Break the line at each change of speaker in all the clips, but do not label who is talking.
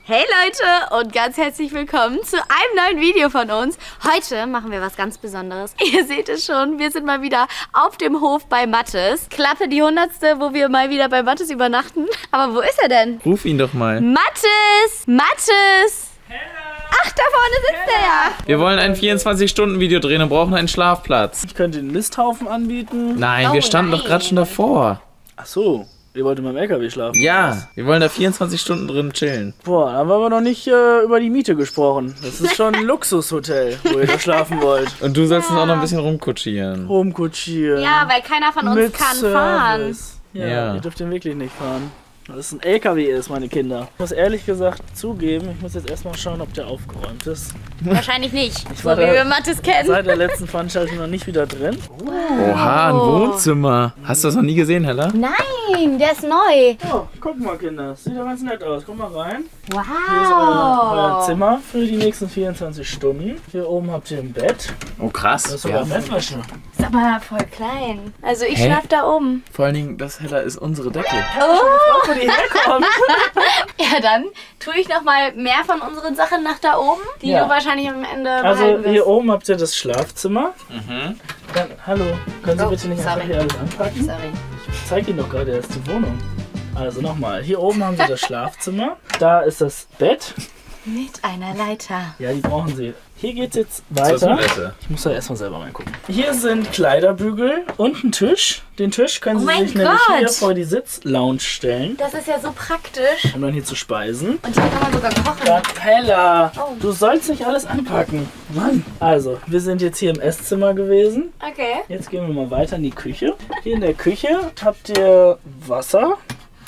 Hey Leute und ganz herzlich willkommen zu einem neuen Video von uns. Heute machen wir was ganz Besonderes. Ihr seht es schon, wir sind mal wieder auf dem Hof bei Mathis. Klappe die 100. wo wir mal wieder bei Mathis übernachten. Aber wo ist er denn?
Ruf ihn doch mal.
Mathis! Mathis! Ach, da vorne sitzt er ja.
Wir wollen ein 24-Stunden-Video drehen und brauchen einen Schlafplatz.
Ich könnte den Misthaufen anbieten.
Nein, wir standen doch gerade schon davor.
Ach so, ihr wollt in meinem LKW schlafen?
Ja, wir wollen da 24 Stunden drin chillen.
Boah, da haben wir aber noch nicht über die Miete gesprochen. Das ist schon ein Luxushotel, wo ihr da schlafen wollt.
Und du sollst uns auch noch ein bisschen rumkutschieren.
Rumkutschieren.
Ja, weil keiner von uns
Mit
kann
Service.
fahren.
Ja, ihr dürft den wirklich nicht fahren. Weil es ein LKW ist, meine Kinder. Ich muss ehrlich gesagt zugeben, ich muss jetzt erstmal schauen, ob der aufgeräumt ist.
Wahrscheinlich nicht, so
war
wie
da
wir Mathis kennen.
Seit der letzten Veranstaltung noch nicht wieder drin.
Oha, ein Wohnzimmer. Hast du das noch nie gesehen, Hella?
Nein, der ist neu.
Oh, guck mal, Kinder. Das sieht doch ganz nett aus. Guck mal rein. Hier ist euer
Wow.
Zimmer für die nächsten 24 Stunden. Hier oben habt ihr ein Bett.
Oh, krass.
Das ist sogar Bettwäsche.
Ist aber voll klein. Also ich
Hä?
schlaf da oben.
Vor allen Dingen, das Hella ist unsere Decke.
Wo die herkommt.
Ja, dann tue ich noch mal mehr von unseren Sachen nach da oben, die
Ja.
du wahrscheinlich am Ende
Also
behalten wirst.
hier oben habt ihr das Schlafzimmer. Dann, hallo, können Sie
Oh,
bitte nicht
sorry.
einfach hier alles anpacken?
Sorry.
Ich zeige Ihnen doch gerade erst die Wohnung. Also nochmal, hier oben haben Sie das Schlafzimmer. Da ist das Bett.
Mit einer Leiter.
Ja, die brauchen Sie. Hier geht's jetzt weiter. Ich muss da erstmal selber mal gucken. Hier sind Kleiderbügel und ein Tisch. Den Tisch können Sie
Oh mein
sich nämlich hier
Gott.
vor die Sitzlounge stellen,
Das ist ja so praktisch.
um dann hier zu speisen.
Und hier kann man sogar kochen.
Dann, Hella,
Oh.
du sollst nicht alles anpacken. Mann. Also, wir sind jetzt hier im Esszimmer gewesen.
Okay.
Jetzt gehen wir mal weiter in die Küche. Hier in der Küche habt ihr Wasser.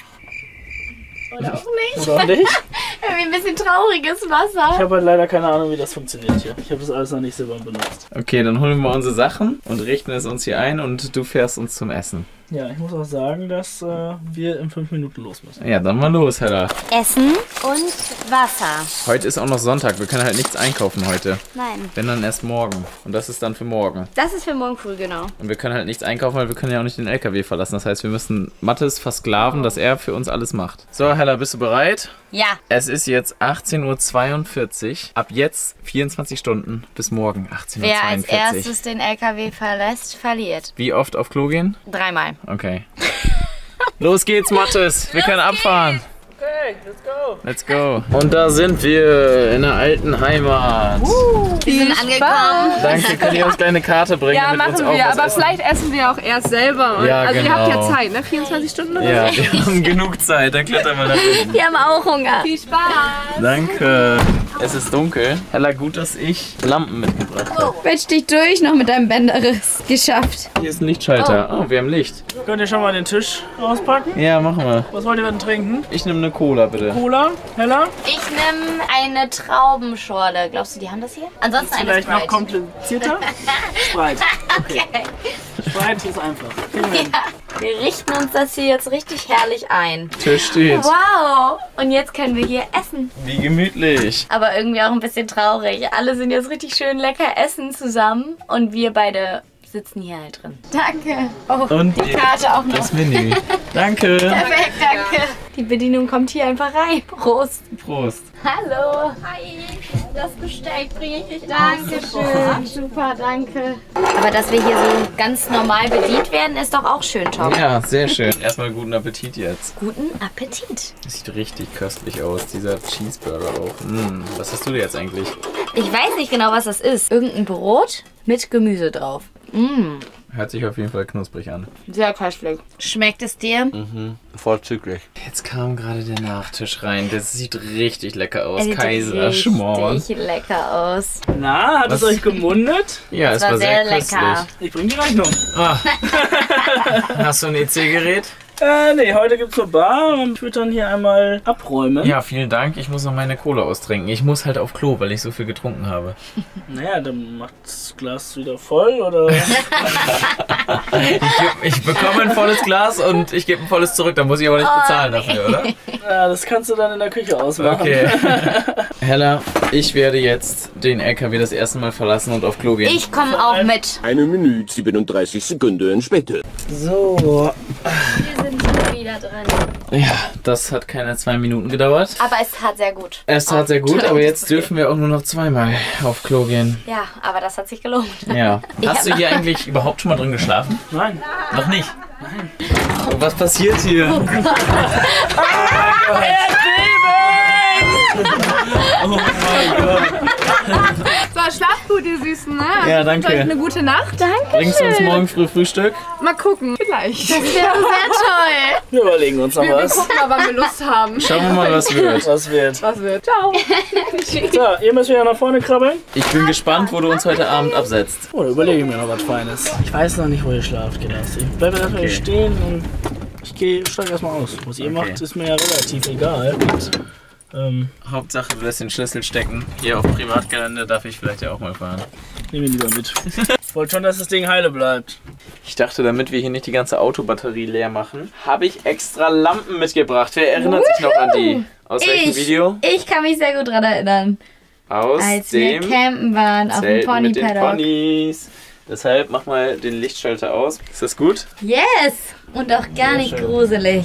Oder auch nicht.
Oder nicht?
Irgendwie ein bisschen trauriges
Ich
Wasser.
habe halt leider keine Ahnung, wie das funktioniert hier. Ich habe das alles noch nicht selber benutzt.
Okay, dann holen wir unsere Sachen und richten es uns hier ein und du fährst uns zum Essen.
Ja, ich muss auch sagen, dass wir in 5 Minuten los müssen.
Ja, dann mal los, Hella.
Essen und Wasser.
Heute ist auch noch Sonntag, wir können halt nichts einkaufen heute.
Nein.
Wenn dann erst morgen. Und das ist dann für morgen.
Das ist für morgen früh, genau.
Und wir können halt nichts einkaufen, weil wir können ja auch nicht den LKW verlassen. Das heißt, wir müssen Mathis versklaven, dass er für uns alles macht. So, Hella, bist du bereit?
Ja.
Es ist jetzt 18:42 Uhr. Ab jetzt 24 Stunden bis morgen 18:42 Uhr.
Wer als erstes den LKW verlässt, verliert.
Wie oft auf Klo gehen?
3-mal.
Okay. Los geht's, Mathis. Wir können abfahren.
Okay, let's go.
Let's go. Und da sind wir in der alten Heimat.
Wir sind angekommen.
Danke, könnt ihr uns gleich eine Karte bringen,
Ja,
damit wir uns
machen
auch
wir,
was
aber
essen?
vielleicht essen wir auch erst selber.
Ja,
also ihr habt ja
genau.
Zeit, ne? 24 Stunden oder
Ja, wir haben genug Zeit. Dann klettern wir nach hinten.
Wir haben auch Hunger.
Viel Spaß!
Danke. Es ist dunkel. Hella, gut, dass ich Lampen mitgebracht habe.
Quetsch dich durch, noch mit deinem Bänderriss. Geschafft.
Hier ist ein Lichtschalter. Oh, wir haben Licht.
Könnt ihr schon mal den Tisch auspacken?
Ja, machen wir.
Was wollt ihr denn trinken?
Ich nehme eine Cola, bitte.
Cola? Hella?
Ich nehme eine Traubenschorle. Glaubst du, die haben das hier? Ansonsten eine
Vielleicht noch
Sprite.
komplizierter? Sprite. Okay. Sprite ist einfach. Kriegen wir hin.
Wir richten uns das hier jetzt richtig herrlich ein.
Tisch steht.
Wow. Und jetzt können wir hier essen.
Wie gemütlich.
Aber irgendwie auch ein bisschen traurig. Alle sind jetzt richtig schön lecker essen zusammen. Und wir beide sitzen hier halt drin. Danke. Oh,
Und
die Karte auch noch.
das Menü. Danke.
Perfekt, danke. Die Bedienung kommt hier einfach rein. Prost.
Prost.
Hallo. Hi. Das Gesteck bringe ich nicht. Dankeschön. Super, danke. Aber dass wir hier so ganz normal bedient werden, ist doch auch schön, Tom.
Ja, sehr schön. Erstmal guten Appetit jetzt.
Guten Appetit.
Das sieht richtig köstlich aus, dieser Cheeseburger auch. Was hast du dir jetzt eigentlich?
Ich weiß nicht genau, was das ist. Irgendein Brot mit Gemüse drauf.
Hört sich auf jeden Fall knusprig an.
Sehr köstlich. Schmeckt es dir?
Vorzüglich.
Jetzt kam gerade der Nachtisch rein. Das sieht richtig lecker aus.
Sieht
Kaiserschmarrn.
richtig lecker aus.
Na, hat es euch gemundet?
Ja, es war sehr köstlich.
Ich bring die Rechnung.
Ah. Hast du ein EC-Gerät?
Nee, heute gibt's nur Bar und ich würde dann hier einmal abräumen.
Ja, vielen Dank. Ich muss noch meine Cola austrinken. Ich muss halt auf Klo, weil ich so viel getrunken habe.
Naja, dann macht das Glas wieder voll, oder?
Ich bekomme ein volles Glas und ich gebe ein volles zurück. Da muss ich aber nicht bezahlen dafür, oder?
Ja, das kannst du dann in der Küche ausmachen.
Okay. Hella, ich werde jetzt den LKW das erste Mal verlassen und auf Klo gehen.
Ich komme auch mit.
1 Minute 37 Sekunden später.
So,
Wir sind schon wieder drin.
Ja, das hat keine 2 Minuten gedauert.
Aber es tat sehr gut.
Es tat sehr gut, aber jetzt dürfen wir auch nur noch 2-mal auf Klo gehen.
Ja, aber das hat sich gelohnt.
Ja. Hast du hier eigentlich überhaupt schon mal drin geschlafen?
Nein.
Noch nicht? Nein. Oh, was passiert hier? Oh mein Gott.
So, schlaft gut, ihr Süßen, ne? Also
Ja,
ich wünsche
danke.
euch eine gute Nacht.
Bringst du uns morgen früh Frühstück?
Mal gucken. Vielleicht.
Das wäre sehr toll.
Wir überlegen uns noch
Wir
was.
gucken mal, wann wir Lust haben.
Schauen wir mal, was wird.
Was wird?
Was wird? Ciao.
So, ihr müsst wieder nach vorne krabbeln.
Ich bin gespannt, wo du uns heute Abend absetzt.
Oh, da überlege ich mir noch was Feines. Ich weiß noch nicht, wo ihr schlaft, Kinders. Ich bleibe erstmal hier stehen und ich steige erstmal aus. Was ihr macht, ist mir ja relativ egal. Und,
Hauptsache, du lässt den Schlüssel stecken. Hier auf Privatgelände darf ich vielleicht ja auch mal fahren.
nehmen wir lieber mit. Ich wollte schon, dass das Ding heile bleibt.
Ich dachte, damit wir hier nicht die ganze Autobatterie leer machen, habe ich extra Lampen mitgebracht. Wer erinnert sich noch an die? Aus welchem Video?
Ich kann mich sehr gut dran erinnern.
Aus
Als wir
dem
campen waren auf dem
Zelten mit den
Pony-Paddock.
Ponys. Deshalb mach mal den Lichtschalter aus. Ist das gut?
Yes! Und auch gar nicht
schön.
gruselig.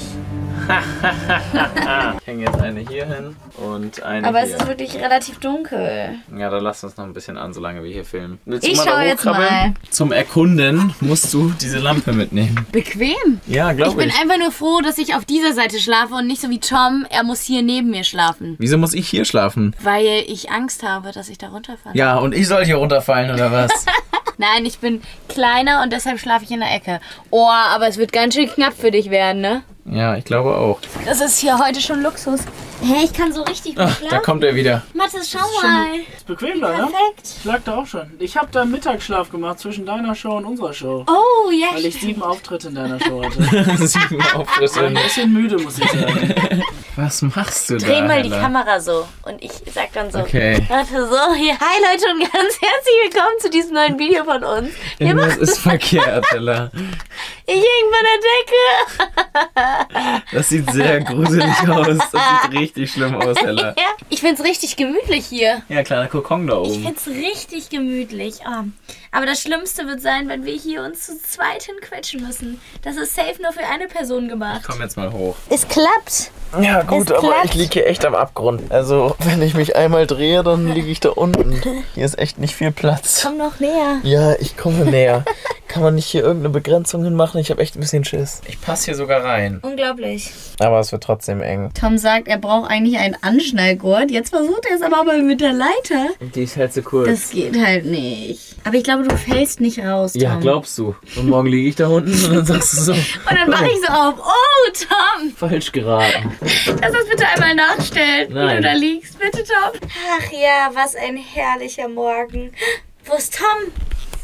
Ich hänge jetzt eine hier hin und eine
Aber es
hier.
ist wirklich relativ dunkel.
Ja, dann lass uns noch ein bisschen an, solange wir hier filmen. Willst
Ich
du
schau
da
jetzt
hochkrabbeln?
mal.
Zum Erkunden musst du diese Lampe mitnehmen.
Bequem.
Ja,
Ich
glaube
bin
ich.
einfach nur froh, dass ich auf dieser Seite schlafe und nicht so wie Tom, er muss hier neben mir schlafen.
Wieso muss ich hier schlafen?
Weil ich Angst habe, dass ich da runterfalle.
Ja, und ich soll hier runterfallen, oder was?
Nein, ich bin kleiner und deshalb schlafe ich in der Ecke. Oh, aber es wird ganz schön knapp für dich werden, ne?
Ja, ich glaube auch.
Das ist hier heute schon Luxus. Hä, ich kann so richtig gut
Ach, da
schlafen.
kommt er wieder.
Mathis, schau mal.
Ist bequem da, ja?
Perfekt.
Ich lag da auch schon. Ich habe da Mittagsschlaf gemacht zwischen deiner Show und unserer Show.
Oh, ja.
Weil ich 7 Auftritte in deiner Show hatte.
7 Auftritte.
Ein bisschen müde, muss ich sagen.
Was machst du da?
Dreh mal die
Hella?
Kamera so und ich sag dann so.
Okay.
Warte, so, hier, hi Leute und ganz herzlich willkommen zu diesem neuen Video von uns. Wir
Irgendwas
machen,
ist verkehrt, Hella.
ich hing von der Decke.
Das sieht sehr gruselig aus. Das sieht richtig schlimm aus, Hella.
Ja, ich find's richtig gemütlich hier.
Ja, kleiner Kokon da
Ich
oben.
find's richtig gemütlich. Oh. Aber das Schlimmste wird sein, wenn wir hier uns zu zweit hinquetschen müssen. Das ist safe nur für eine Person gemacht.
Komm jetzt mal hoch.
Es klappt.
Ja gut,
Es
aber
klappt.
ich liege hier echt am Abgrund. Also, wenn ich mich einmal drehe, dann liege ich da unten. Hier ist echt nicht viel Platz.
Komm noch näher.
Ja, ich komme näher. Kann man nicht hier irgendeine Begrenzung hinmachen? Ich habe echt ein bisschen Schiss. Ich passe hier sogar rein.
Unglaublich.
Aber es wird trotzdem eng.
Tom sagt, er braucht eigentlich einen Anschnallgurt. Jetzt versucht er es aber mal mit der Leiter.
Die ist halt zu kurz.
Das geht halt nicht. Aber ich glaube, du fällst nicht raus, Tom.
Ja, glaubst du. Und morgen liege ich da unten und dann sagst du so,
Und dann mache ich so auf. Oh, Tom.
falsch geraten.
Lass uns bitte einmal nachstellen, wie
Nein.
du da liegst. Bitte, Tom. Ach ja, was ein herrlicher Morgen. Wo ist Tom?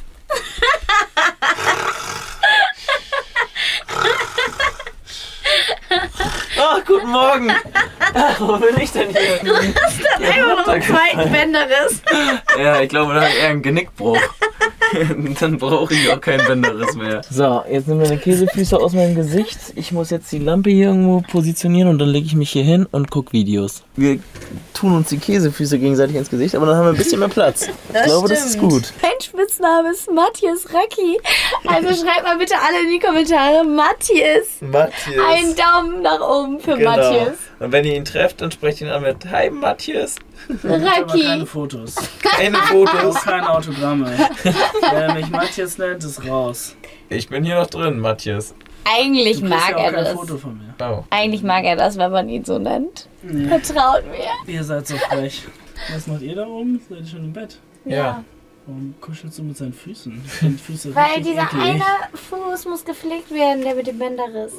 Ach, guten Morgen. Ach, wo bin ich denn hier?
Du hast dann einfach noch einen zweiten Bänderriss.
Ja, ich glaube, da hat er einen Genickbruch. Dann brauche ich auch kein Bänderriss mehr. So, jetzt nehmen wir eine Käsefüße aus meinem Gesicht. Ich muss jetzt die Lampe hier irgendwo positionieren und dann lege ich mich hier hin und gucke Videos. Wir tun uns die Käsefüße gegenseitig ins Gesicht, aber dann haben wir ein bisschen mehr Platz. Ich glaube, das ist gut.
Mein Spitzname ist Matthias Racki. Also schreibt mal bitte alle in die Kommentare Matthias.
Matthias.
Einen Daumen nach oben für
Genau.
Matthias.
Und wenn ihr ihn trefft, dann sprecht ihn an mit Hi Matthias.
Aber keine
Racki.
Fotos.
Keine Fotos.
Auch keine Autogramme. Wer mich Matthias nennt, ist raus.
Ich bin hier noch drin, Matthias.
Eigentlich
Du kriegst
mag
ja auch
er
kein
das.
Foto von mir.
Oh.
Eigentlich mag er das, wenn man ihn so nennt. Vertraut mir.
Ihr seid so frech. Was macht ihr da oben? Seid ihr schon im Bett?
Ja.
Warum kuschelst du mit seinen Füßen? Ich finde Füße
Weil
richtig
dieser
eklig.
eine Fuß muss gepflegt werden, der mit dem Bänderriss.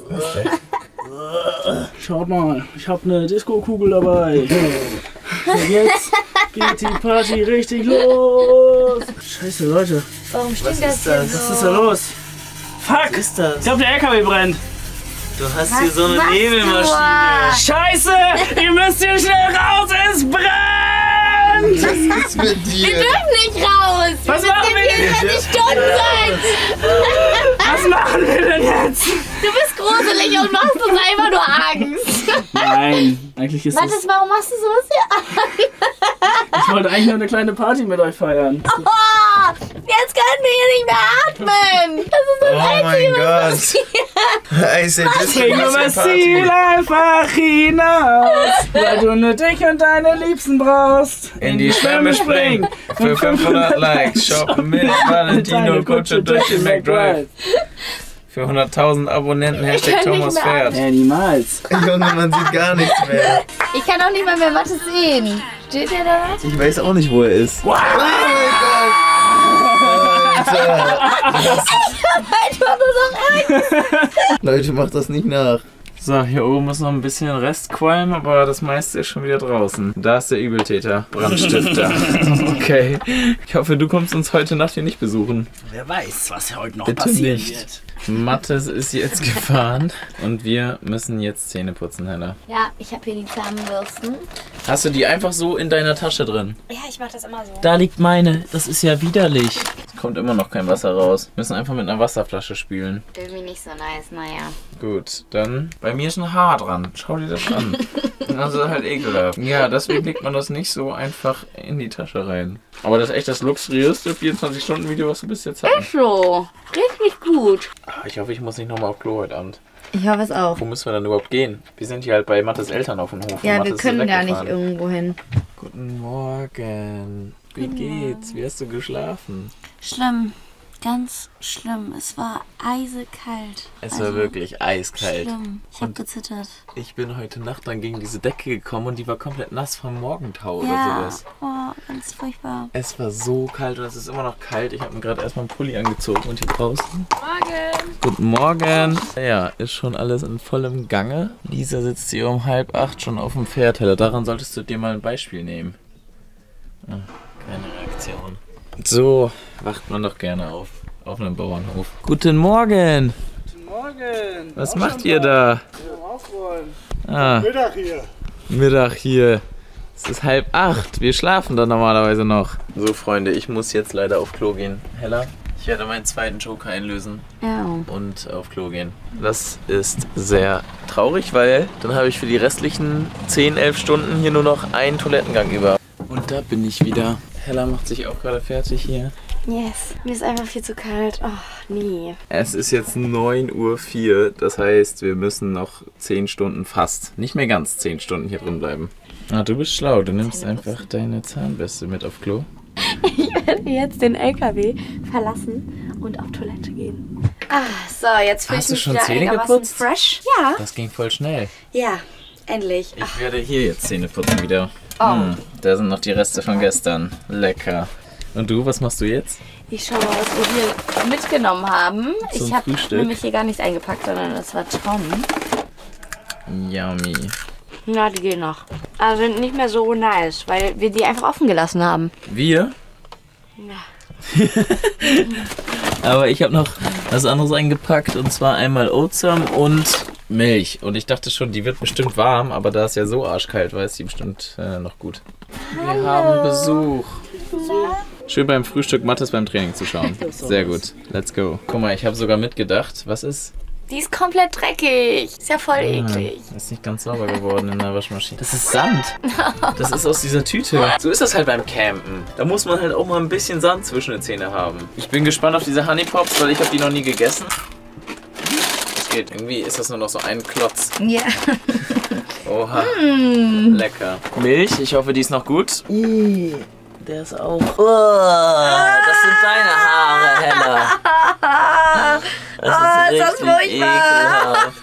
Schaut mal, ich habe eine Disco-Kugel dabei. Und jetzt geht die Party richtig los. Scheiße, Leute.
Warum steht das hier so?
Was ist da los? Fuck!
Was ist das?
Ich glaube, der LKW brennt.
Du hast
Was
hier so eine
machst
Nebelmaschine.
Scheiße! Ihr müsst hier schnell raus, es brennt!
Was ist mit
Wir
dir?
dürfen nicht raus!
Was
wir
machen wir
müssen hier 24 Stunden sein!
Was machen wir denn jetzt?
Du bist gruselig und machst uns einfach nur Angst.
Nein, eigentlich ist
Mathis,
es.
warum machst du sowas hier?
Ich wollte eigentlich nur eine kleine Party mit euch feiern.
Oh, jetzt können wir hier nicht mehr atmen. Das ist das
Oh
Einzige,
mein
was
Gott.
passiert.
Spring übers Ziel einfach hinaus, weil du nur dich und deine Liebsten brauchst.
In die Schwemme springen, für 500 Likes, shoppen mit Valentino, Kutsche durch den McDrive. Für 100.000 Abonnenten, Hashtag Thomas Pferd.
Ja, niemals.
Junge, man sieht gar nichts mehr.
Ich kann auch nicht mal mehr Mathis sehen. Steht der da?
Ich weiß auch nicht, wo er ist.
Wow.
Oh mein Gott! Alter!
Einfach nur so
Leute, macht das nicht nach.
So, hier oben ist noch ein bisschen Restqualm, aber das meiste ist schon wieder draußen. Da ist der Übeltäter, Brandstifter. Okay, ich hoffe, du kommst uns heute Nacht hier nicht besuchen.
Wer weiß, was heute noch
Bitte
passieren
nicht.
wird.
Mathis ist jetzt gefahren und wir müssen jetzt Zähne putzen, Hella.
Ja, ich habe hier die Zahnbürsten.
Hast du die einfach so in deiner Tasche drin?
Ja, ich mache das immer so.
Da liegt meine, das ist ja widerlich. Es kommt immer noch kein Wasser raus. Wir müssen einfach mit einer Wasserflasche spülen.
Irgendwie nicht so nice, naja.
Gut, dann. Bei mir ist ein Haar dran. Schau dir das an. Das ist halt ekelhaft. Ja, deswegen legt man das nicht so einfach in die Tasche rein. Aber das ist echt das luxuriöste 24-Stunden-Video, was du bis jetzt hatten.
So, richtig gut.
Ich hoffe, ich muss nicht nochmal auf Klo heute Abend.
Ich hoffe es auch.
Wo müssen wir dann überhaupt gehen? Wir sind hier halt bei Mathis Eltern auf dem Hof.
Ja,
und
wir
Mathis ist
können gar nicht
weggefahren.
irgendwo hin.
Guten Morgen. Wie geht's? Wie hast du geschlafen?
Schlimm. Ganz schlimm. Es war eisekalt.
Es war wirklich eiskalt.
Schlimm. Ich habe gezittert.
Ich bin heute Nacht dann gegen diese Decke gekommen und die war komplett nass vom Morgentau oder
Ja.
sowas.
Oh, ganz furchtbar.
Es war so kalt und es ist immer noch kalt. Ich habe mir gerade erstmal einen Pulli angezogen und hier draußen.
Morgen.
Guten Morgen. Ja, ist schon alles in vollem Gange. Lisa sitzt hier um 7:30 schon auf dem Pferd. Hella, daran solltest du dir mal ein Beispiel nehmen. Ah, keine Reaktion. So wacht man doch gerne auf einem Bauernhof. Guten Morgen.
Guten Morgen.
Was macht ihr da?
Aufräumen.
Ah,
Mittag hier.
Mittag hier. Es ist 7:30. Wir schlafen dann normalerweise noch. So, Freunde, ich muss jetzt leider auf Klo gehen. Hella, ich werde meinen zweiten Joker einlösen
Ja.
und auf Klo gehen. Das ist sehr traurig, weil dann habe ich für die restlichen 10, 11 Stunden hier nur noch einen Toilettengang über. Und da bin ich wieder. Hella macht sich auch gerade fertig hier.
Yes. Mir ist einfach viel zu kalt. Oh, nee.
Es ist jetzt 9:04 Uhr, das heißt, wir müssen noch 10 Stunden fast, nicht mehr ganz 10 Stunden hier drin bleiben. Ah, du bist schlau, du nimmst einfach deine Zahnbürste mit auf Klo.
Ich werde jetzt den LKW verlassen und auf Toilette gehen. Ah, so, jetzt fühle ich
Hast du
mich
schon
wieder
Zähne
einigermaßen
geputzt?
fresh. Ja.
Das ging voll schnell.
Ja, endlich.
Ich werde hier jetzt Zähne putzen wieder.
Oh.
Da sind noch die Reste von gestern. Lecker. Und du, was machst du jetzt?
Ich schaue mal, was wir hier mitgenommen haben.
Zum
Ich habe
Frühstück?
nämlich hier gar nichts eingepackt, sondern das war Tom.
Yummy.
Na, die gehen noch. Aber sind nicht mehr so nice, weil wir die einfach offen gelassen haben.
Wir?
Ja.
Aber ich habe noch was anderes eingepackt und zwar einmal Oatsum und Milch. Und ich dachte schon, die wird bestimmt warm, aber da es ja so arschkalt war, ist die bestimmt noch gut. Wir haben Besuch. Schön beim Frühstück Mathis beim Training zu schauen. Sehr gut. Let's go. Guck mal, ich habe sogar mitgedacht. Was ist?
Die ist komplett dreckig. Ist ja voll eklig.
Ist nicht ganz sauber geworden in der Waschmaschine. Das ist Sand. Das ist aus dieser Tüte. So ist das halt beim Campen. Da muss man halt auch mal ein bisschen Sand zwischen den Zähnen haben. Ich bin gespannt auf diese Honey Pops, weil ich habe die noch nie gegessen. Das geht. Irgendwie ist das nur noch so ein Klotz.
Ja.
Oha. Lecker. Milch, ich hoffe, die ist noch gut. Der ist auch. Das sind deine Haare, Hella. Das ist richtig ekelhaft.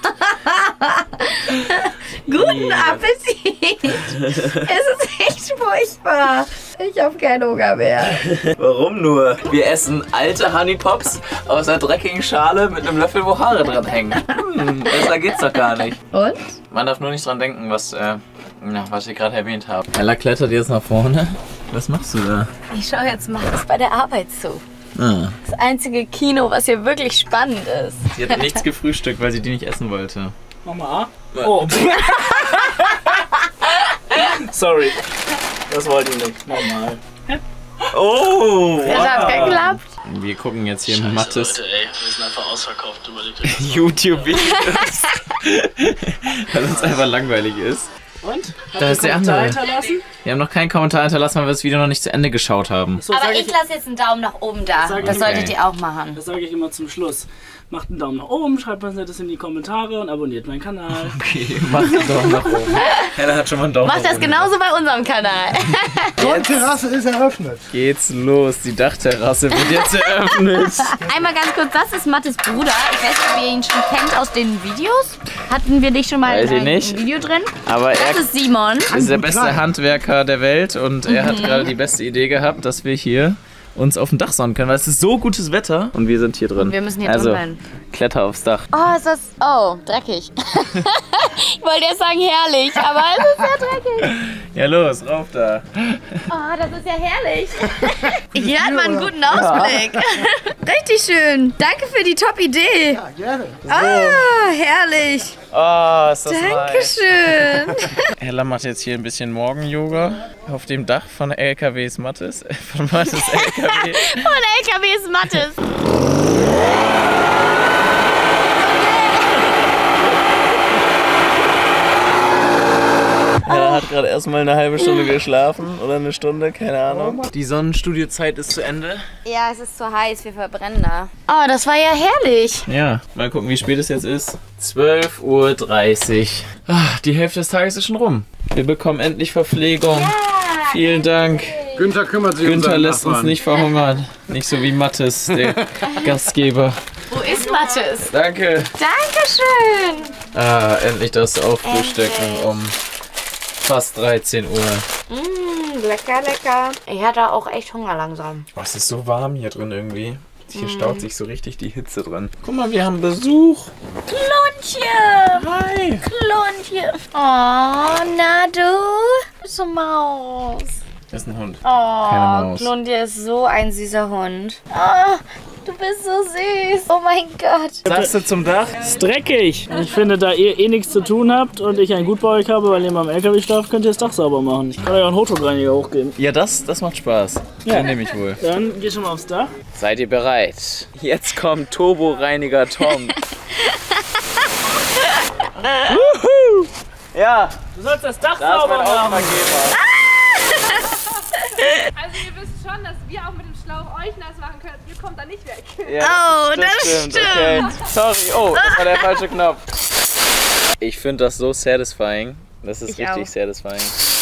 Guten Appetit. Es ist echt furchtbar. Ich habe keinen Hunger mehr.
Warum nur? Wir essen alte Honey Pops aus einer dreckigen Schale mit einem Löffel, wo Haare dran hängen. Besser geht's doch gar nicht.
Und?
Man darf nur nicht dran denken, was ich gerade erwähnt habe. Ella klettert jetzt nach vorne. Was machst du da?
Ich schaue jetzt mal bei der Arbeit zu.
Ah.
Das einzige Kino, was hier wirklich spannend ist.
Sie hat nichts gefrühstückt, weil sie die nicht essen wollte.
Mach mal A. Oh. Sorry. Das wollte ich nicht. Nochmal.
Oh!
Das hat geklappt.
Wir gucken jetzt hier mit Mathis
Leute, ey, wir sind einfach ausverkauft. Überlegt euch das.
YouTube-Videos. Weil uns einfach langweilig ist.
Und?
Da ist der andere.
Hinterlassen?
Wir haben noch keinen Kommentar hinterlassen, weil wir das Video noch nicht zu Ende geschaut haben.
So,
Aber
sag
ich lasse jetzt einen Daumen nach oben da.
Sag ich
Das
okay.
solltet ihr auch machen.
Das sage ich immer zum Schluss. Macht einen Daumen nach oben, schreibt was Nettes in die Kommentare und abonniert meinen Kanal.
Okay, mach einen Daumen nach oben. Hella hat schon mal einen Daumen
Mach das genauso bei unserem Kanal.
Die Terrasse ist eröffnet.
Geht's los, die Dachterrasse wird jetzt eröffnet.
Einmal ganz kurz, das ist Mattes Bruder. Ich weiß nicht, ob ihr ihn schon kennt aus den Videos. Hatten wir dich schon mal
Weiß ich
in einem
nicht.
Video drin?
Aber
Das ist Simon.
ist der beste Handwerker der Welt und er hat gerade die beste Idee gehabt, dass wir hier uns auf dem Dach sonnen können, weil es ist so gutes Wetter und wir sind hier drin.
Und wir müssen hier
also,
drin bleiben.
Kletter aufs Dach.
Oh, ist das... Oh, dreckig. Ich wollte erst sagen herrlich, aber es ist ja dreckig.
Ja los, rauf da.
Oh, das ist ja herrlich. Hier hat man einen guten Ausblick. Richtig schön. Danke für die Top-Idee.
Ja, gerne.
Ah, herrlich.
Oh, ist das nice.
Dankeschön.
Hella macht jetzt hier ein bisschen Morgen-Yoga auf dem Dach von LKWs Mattes. Von Mattes LKW.
Von LKWs Mattes.
Er hat gerade erstmal eine halbe Stunde geschlafen oder eine Stunde, keine Ahnung. Die Sonnenstudiozeit ist zu Ende.
Ja, es ist zu heiß, wir verbrennen da. Oh, das war ja herrlich.
Ja, mal gucken, wie spät es jetzt ist. 12:30 Uhr. Ah, die Hälfte des Tages ist schon rum. Wir bekommen endlich Verpflegung. Ja, vielen Dank.
Günther kümmert sich um
Günther
seinen
lässt uns
Nachbarn.
nicht verhungern. Nicht so wie Mattes, der Gastgeber.
Wo ist Mattes?
Danke.
Dankeschön.
Ah, endlich das Auffrühstücken um fast 13 Uhr.
Lecker, lecker. Ich hatte auch echt Hunger langsam.
Oh, es ist so warm hier drin irgendwie. Hier staut sich so richtig die Hitze drin. Guck mal, wir haben Besuch.
Klontje.
Hi.
Klontje. Oh, na du? Bist du Maus.
Das ist ein Hund.
Oh,
Keine Maus.
Klontje ist so ein süßer Hund. Oh, du bist so süß. Oh mein Gott.
Sagst du zum Dach?
Ist dreckig. Ich finde, da ihr eh nichts zu tun habt und ich ein Gut bei euch habe, weil ihr mal im LKW schlaft, könnt ihr das Dach sauber machen. Ich kann euch auch einen Hochdruckreiniger hochgeben.
Ja, das macht Spaß.
Ja.
Den nehme ich wohl.
Dann geht schon mal aufs Dach.
Seid ihr bereit? Jetzt kommt Turboreiniger Tom. Wuhu! Ja,
Du sollst das Dach
da ist
sauber
mein
machen.
Auftraggeber.
Also ihr wisst schon, dass wir auch mit dem Schlauch euch nass machen können. Ihr kommt da nicht weg.
Ja,
Oh, das stimmt.
Okay. Sorry, oh, das war der falsche Knopf. Ich finde das so satisfying. Das ist
Ich
richtig
auch.
satisfying.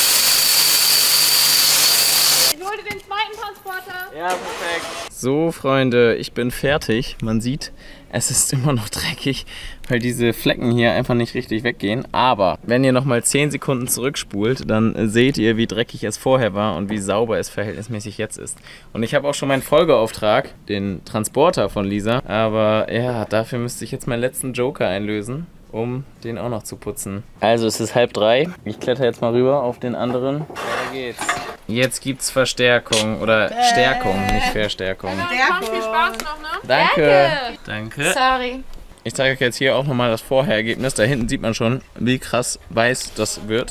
Ich hol dir den zweiten Transporter.
Ja, perfekt. So, Freunde, ich bin fertig. Man sieht, es ist immer noch dreckig, weil diese Flecken hier einfach nicht richtig weggehen. Aber wenn ihr nochmal 10 Sekunden zurückspult, dann seht ihr, wie dreckig es vorher war und wie sauber es verhältnismäßig jetzt ist. Und ich habe auch schon meinen Folgeauftrag, den Transporter von Lisa. Aber ja, dafür müsste ich jetzt meinen letzten Joker einlösen, um den auch noch zu putzen. Also es ist 2:30. Ich kletter jetzt mal rüber auf den anderen. Da geht's. Jetzt gibt's Verstärkung oder Stärkung, nicht Verstärkung.
Ganz viel Spaß noch, ne?
Danke. Danke.
Sorry.
Ich zeige euch jetzt hier auch nochmal das Vorherergebnis. Da hinten sieht man schon, wie krass weiß das wird.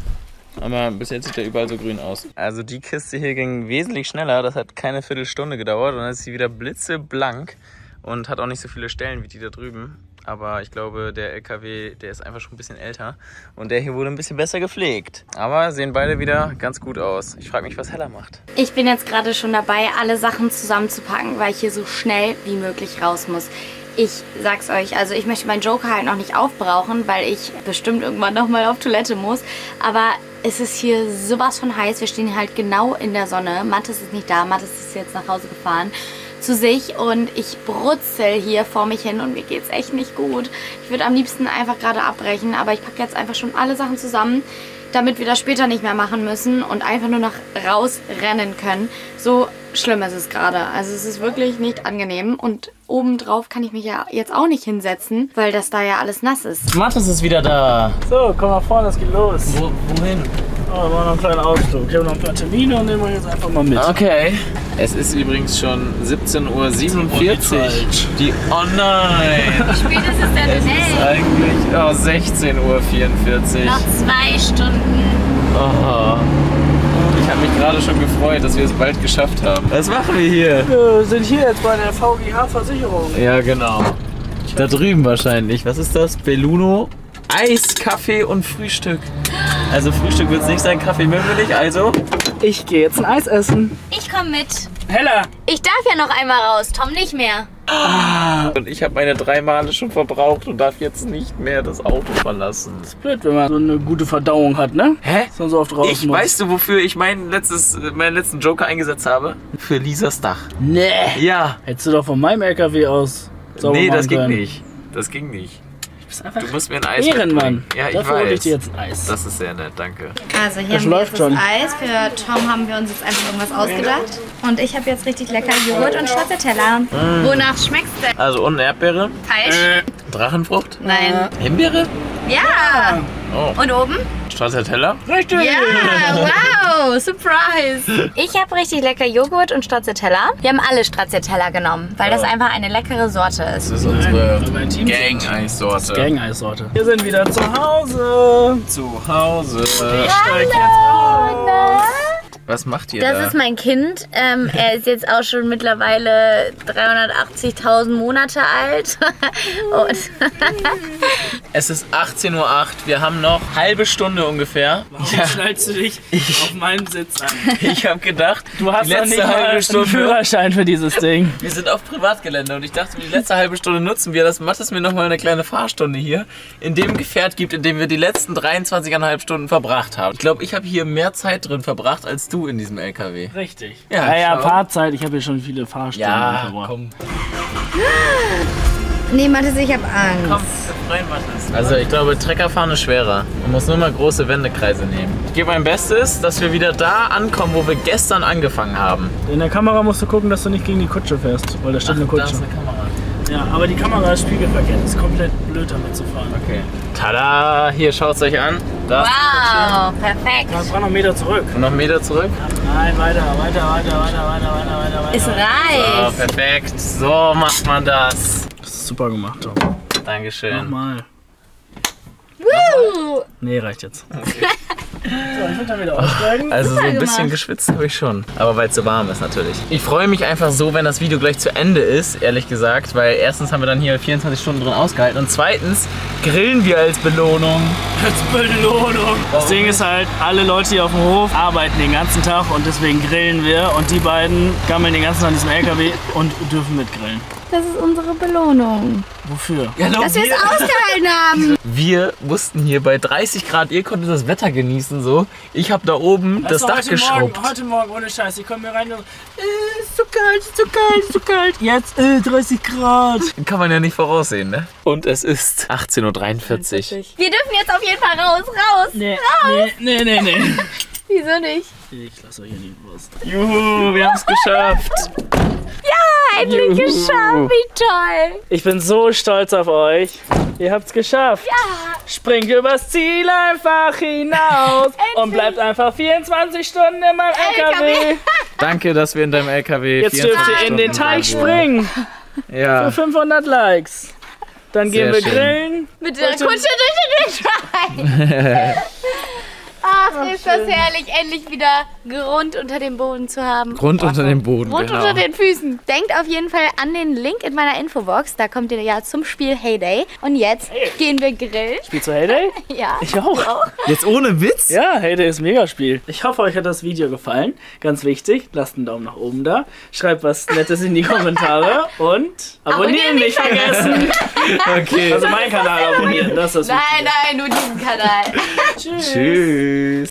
Aber bis jetzt sieht er überall so grün aus. Also die Kiste hier ging wesentlich schneller. Das hat keine Viertelstunde gedauert und dann ist sie wieder blitzeblank und hat auch nicht so viele Stellen wie die da drüben. Aber ich glaube, der LKW, der ist einfach schon ein bisschen älter. Und der hier wurde ein bisschen besser gepflegt. Aber sehen beide wieder ganz gut aus. Ich frage mich, was Hella macht.
Ich bin jetzt gerade schon dabei, alle Sachen zusammenzupacken, weil ich hier so schnell wie möglich raus muss. Ich sag's euch, also ich möchte meinen Joker halt noch nicht aufbrauchen, weil ich bestimmt irgendwann nochmal auf Toilette muss. Aber es ist hier sowas von heiß. Wir stehen halt genau in der Sonne. Mattes ist nicht da. Mattes ist jetzt nach Hause gefahren zu sich und ich brutzel hier vor mich hin und mir geht's echt nicht gut. Ich würde am liebsten einfach gerade abbrechen, aber ich packe jetzt einfach schon alle Sachen zusammen, damit wir das später nicht mehr machen müssen und einfach nur noch rausrennen können. So schlimm ist es gerade. Also es ist wirklich nicht angenehm und obendrauf kann ich mich ja jetzt auch nicht hinsetzen, weil das da ja alles nass ist.
Mattes ist wieder da.
So, komm mal vorne, es geht los.
Wohin?
Oh, wir machen noch einen kleinen Ausflug. Ich habe noch ein paar Termine und nehmen wir jetzt einfach mal mit.
Okay. Es ist übrigens schon 17:47 Uhr. Oh nein!
Wie spät ist es denn?
Es ist eigentlich 16:44 Uhr.
Noch 2 Stunden.
Oh. Ich habe mich gerade schon gefreut, dass wir es bald geschafft haben. Was machen wir hier?
Wir sind hier jetzt bei der VGH-Versicherung.
Ja, genau. Da drüben wahrscheinlich. Was ist das? Belluno? Eis, Kaffee und Frühstück. Also Frühstück wird es nicht sein, Kaffee mögen wir nicht, also...
Ich gehe jetzt ein Eis essen.
Ich komme mit.
Hella!
Ich darf ja noch einmal raus, Tom nicht mehr.
Und ich habe meine 3 Male schon verbraucht und darf jetzt nicht mehr das Auto verlassen.
Das ist blöd, wenn man so eine gute Verdauung hat, ne?
Hä?
Dass man so oft raus muss.
Weißt du, wofür ich meinen letzten Joker eingesetzt habe? Für Lisas Dach.
Nee.
Ja.
Hättest du doch von meinem LKW aus sauber
Nee,
machen
das ging
können.
nicht. Das ging nicht.
Du bist einfach
Du musst mir ein Eis
Ehrenmann.
mitbringen. Ja, ich
Dafür hole ich
weiß.
dir jetzt ein Eis.
Das ist sehr nett, danke.
Also hier
Das
haben wir
läuft
jetzt das
schon.
Eis. Für Tom haben wir uns jetzt einfach irgendwas ausgedacht. Und ich habe jetzt richtig lecker Joghurt und Stracciatella. Wonach schmeckst du?
Also unten Erdbeere,
Falsch?
Drachenfrucht,
Nein.
Himbeere,
Ja.
oh,
Und oben?
Stracciatella.
Richtig.
Ja, wow, Surprise. Ich habe richtig lecker Joghurt und Stracciatella. Wir haben alle Stracciatella genommen, weil das einfach eine leckere Sorte ist.
Das ist unsere
weil wir ein Team sind.
Gang-Eissorte.
Gang-Eissorte. Wir sind wieder zu Hause.
Zu Hause.
Steig jetzt auf.
Was macht ihr
Das
da?
ist mein Kind. Er ist jetzt auch schon mittlerweile 380.000 Monate alt. Und
Es ist 18:08 Uhr. Wir haben noch halbe Stunde ungefähr.
Warum schnallst du dich auf meinen Sitz an?
Ich habe gedacht,
Du hast
die
doch nicht
letzte
mal
halbe
einen
Stunde.
Führerschein für dieses Ding.
Wir sind auf Privatgelände und ich dachte, die letzte halbe Stunde nutzen wir, dass Mathis mir nochmal eine kleine Fahrstunde hier in dem Gefährt gibt, in dem wir die letzten 23,5 Stunden verbracht haben. Ich glaube, ich habe hier mehr Zeit drin verbracht als du in diesem LKW.
Richtig.
Ja,
ja,
schau.
Fahrzeit. Ich habe hier schon viele Fahrstunden verbracht.
komm.
nee, Mathis, ich habe Angst.
Komm, rein, Mathis. Also ich glaube, Treckerfahren ist schwerer. Man muss nur mal große Wendekreise nehmen. Ich gebe mein Bestes, dass wir wieder da ankommen, wo wir gestern angefangen haben.
In der Kamera musst du gucken, dass du nicht gegen die Kutsche fährst, weil da steht eine
Da
Kutsche.
ist eine Kamera.
Ja, aber die Kamera ist spiegelverkehrt. Das ist komplett blöd damit zu fahren.
Okay. Tada! Hier, schaut es euch an. Da ist
Wow, perfekt.
Du noch einen Meter zurück.
noch einen Meter zurück.
Nein, weiter.
Es
So,
reicht.
perfekt. So macht man das.
Das ist super gemacht, Tom.
Dankeschön.
Nochmal.
Woo.
Nee, reicht jetzt. So, ich will dann wieder aussteigen.
Also so ein
Super
bisschen
gemacht.
geschwitzt habe ich schon. Aber weil es so warm ist natürlich. Ich freue mich einfach so, wenn das Video gleich zu Ende ist, ehrlich gesagt. Weil erstens haben wir dann hier 24 Stunden drin ausgehalten. Und zweitens grillen wir als Belohnung.
Als Belohnung. Das Ding ist halt, alle Leute hier auf dem Hof arbeiten den ganzen Tag und deswegen grillen wir. Und die beiden gammeln den ganzen Tag an diesem LKW und dürfen mitgrillen.
Das ist unsere Belohnung.
Wofür?
Ja,
Dass wir es ausgehalten haben.
Wir mussten hier bei 30 Grad, ihr konntet das Wetter genießen so. Ich habe da oben das Dach geschrubbt.
Heute Morgen, ohne Scheiß, ich komme hier rein und ist so kalt, ist so kalt, ist so kalt. Jetzt 30 Grad.
Kann man ja nicht voraussehen, ne? Und es ist 18:43 Uhr.
Wir dürfen jetzt auf jeden Fall raus.
Nee.
Wieso nicht?
Ich lasse euch hier nicht raus.
Juhu, wir haben es geschafft.
Endlich geschafft. Wie toll.
Ich bin so stolz auf euch. Ihr habt's geschafft. Ja. Springt übers Ziel einfach hinaus und bleibt einfach 24 Stunden in meinem LKW.
Danke, dass wir in deinem LKW
Jetzt dürft ihr in den Teich springen.
Ja.
Für 500 Likes. Dann gehen
Sehr
wir
schön.
grillen.
Mit der Kutsche durch den Wildschwein. Ach, ist das herrlich, endlich wieder Grund unter dem Boden zu haben.
Grund unter dem Boden,
Grund
genau.
unter den Füßen. Denkt auf jeden Fall an den Link in meiner Infobox. Da kommt ihr ja zum Spiel Heyday. Und jetzt gehen wir grillen.
Spielst du Heyday?
Ja.
Ich auch.
Jetzt ohne Witz?
Ja, Heyday ist ein Megaspiel. Ich hoffe, euch hat das Video gefallen. Ganz wichtig, lasst einen Daumen nach oben da. Schreibt was Nettes in die Kommentare und abonnieren nicht vergessen.
Okay.
Also meinen Kanal abonnieren, das ist das
Nein, nein, nur diesen Kanal.
Tschüss.
Tschüss.